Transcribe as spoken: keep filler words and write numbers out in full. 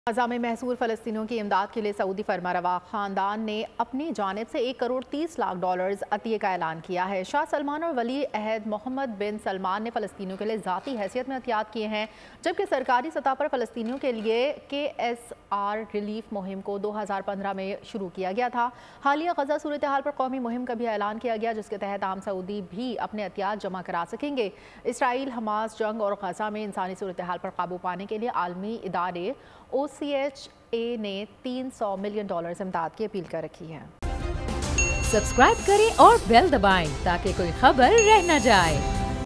गजा में महसूर फ़लस्तीनियों की इमदाद के लिए सऊदी फरमारवा ख़ानदान ने अपनी जानिब से एक करोड़ तीस लाख डॉलर्स अतिये का ऐलान किया है। शाह सलमान और वली अहद मोहम्मद बिन सलमान ने फ़लस्तीनियों के लिए ज़ाती हैसियत में एहतियात किए हैं, जबकि सरकारी सतह पर फ़लस्तीनियों के लिए के एस आर रिलीफ मुहिम को दो हज़ार पंद्रह में शुरू किया गया था। हालिया गजा सूरत हाल पर कौमी मुहिम का भी ऐलान किया गया, जिसके तहत आम सऊदी भी अपने एहतियात जमा करा सकेंगे। इसराइल हमास जंग और गजा में इंसानी सूरत हाल पर काबू पाने के लिए आलमी इदारे ओ सी एच ए ने तीन सौ मिलियन डॉलर इमदाद की अपील कर रखी है। सब्सक्राइब करें और बेल दबाएं ताकि कोई खबर रह न जाए।